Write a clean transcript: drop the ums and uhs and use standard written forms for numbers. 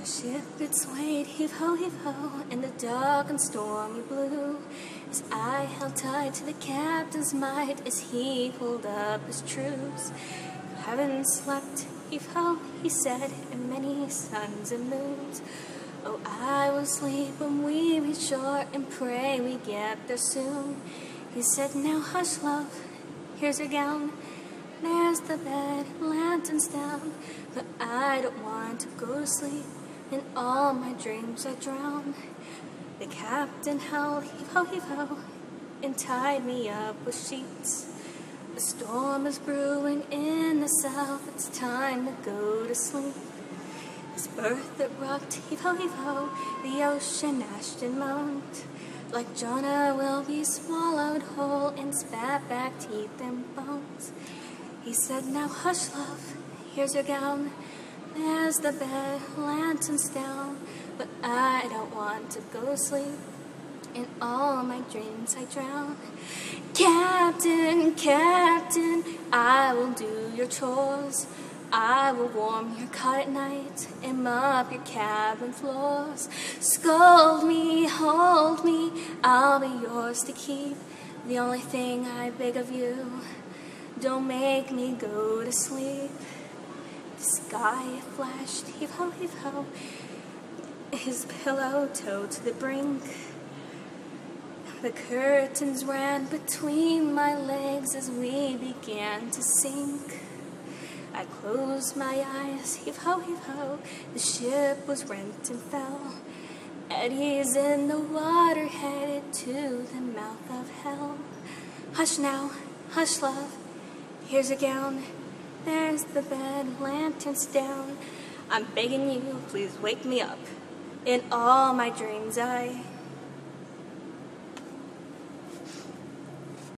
The ship it swayed, heave ho, in the dark and stormy blue, as I held tight to the captain's might as he pulled up his truce. You haven't slept, heave ho, he said, in many suns and moons. Oh, I will sleep when we reach shore and pray we get there soon. He said, now hush, love, here's your gown. There's the bed, lanterns down, but I don't want to go to sleep. In all my dreams I drown. The captain held, heave ho, and tied me up with sheets. The storm is brewing in the south, it's time to go to sleep. This berth that rocked, heave ho, the ocean ashed and moaned. Like Jonah will be swallowed whole and spat back teeth and bones. He said, now hush, love, here's your gown. There's the bed, lanterns down, but I don't want to go to sleep. In all my dreams I drown. Captain, captain, I will do your chores. I will warm your cot at night and mop your cabin floors. Scold me, hold me, I'll be yours to keep. The only thing I beg of you, don't make me go to sleep. The sky flashed, heave ho, his pillow towed to the brink. The curtains ran between my legs as we began to sink. I closed my eyes, heave ho, the ship was rent and fell. Eddies in the water headed to the mouth of hell. Hush now, hush love, here's a gown. There's the bed, lanterns down. I'm begging you, please wake me up. In all my dreams I